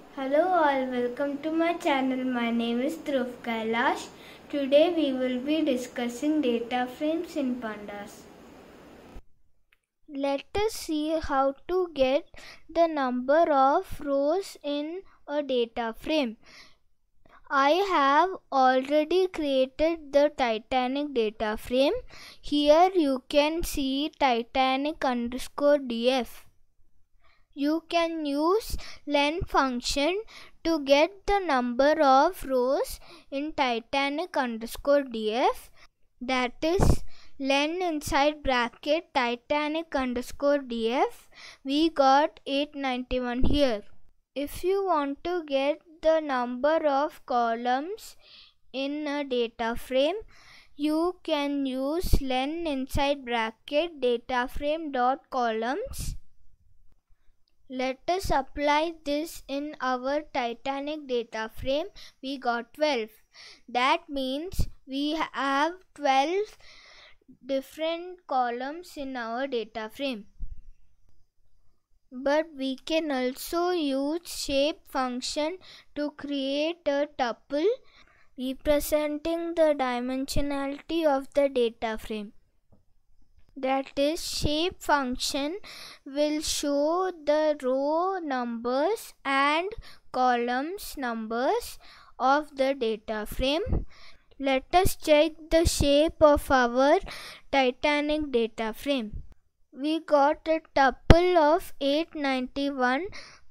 Hello all, welcome to my channel. My name is Dhruv Kailash. Today we will be discussing data frames in Pandas. Let us see how to get the number of rows in a data frame. I have already created the Titanic data frame. Here you can see Titanic_df. You can use len function to get the number of rows in Titanic_df, that is len inside bracket Titanic_df. We got 891 here. If you want to get the number of columns in a data frame, you can use len inside bracket dataframe.columns. Let us apply this in our Titanic data frame. We got 12. That means we have 12 different columns in our data frame. But we can also use shape function to create a tuple representing the dimensionality of the data frame. That is, shape function will show the row numbers and columns numbers of the data frame. Let us check the shape of our Titanic data frame. We got a tuple of 891,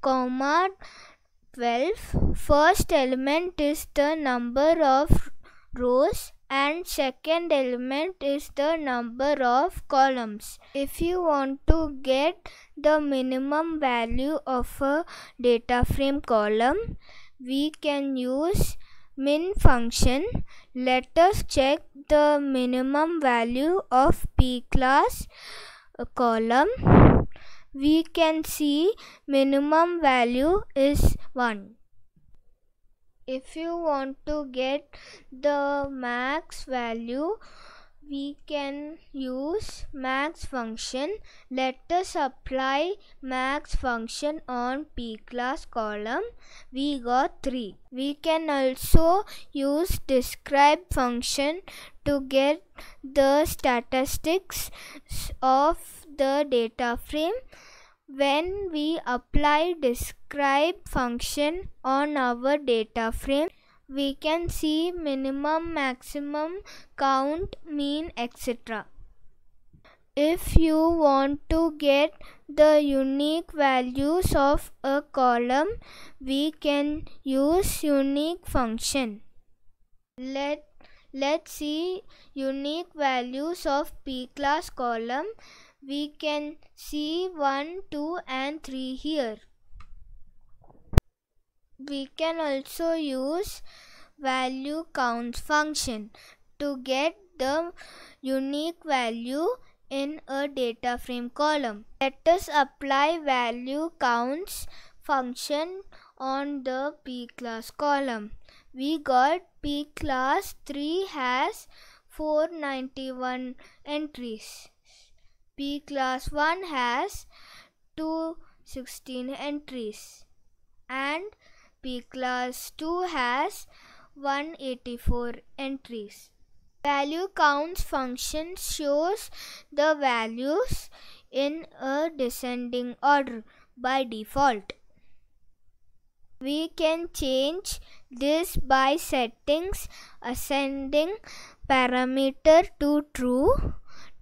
12. First element is the number of rows and second element is the number of columns. If you want to get the minimum value of a data frame column, we can use min function. Let us check the minimum value of P class column. We can see minimum value is 1. If you want to get the max value, we can use max function. Let us apply max function on P class column. We got 3. We can also use describe function to get the statistics of the data frame. When we apply describe function on our data frame, we can see minimum, maximum, count, mean, etc. If you want to get the unique values of a column, we can use unique function. Let's see unique values of P class column. We can see 1, 2 and 3 here. We can also use value counts function to get the unique value in a data frame column. Let us apply value counts function on the P class column. We got P class 3 has 491 entries. P class 1 has 216 entries and P class 2 has 184 entries. Value counts function shows the values in a descending order by default. We can change this by settings ascending parameter to true,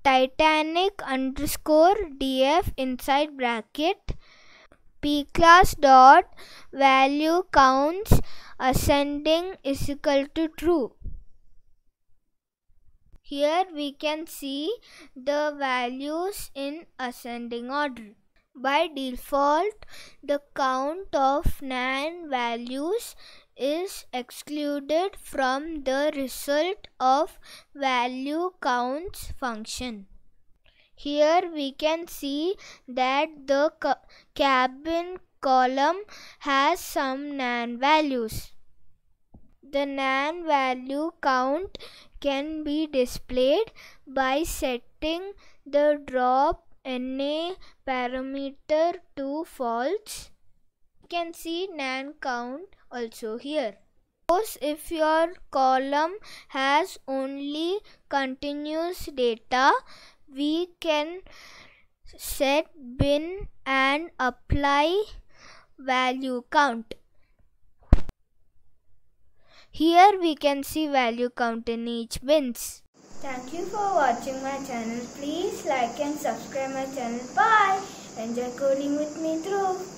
Titanic_df inside bracket P class dot value counts ascending is equal to true. Here we can see the values in ascending order. By default, the count of nan values is excluded from the result of value counts function. Here we can see that the cabin column has some nan values. The nan value count can be displayed by setting the drop NA parameter to false You can see nan count also here. Suppose if your column has only continuous data, we can set bin and apply value count. Here we can see value count in each bins. Thank you for watching my channel. Please like and subscribe my channel. Bye. Enjoy coding with me through.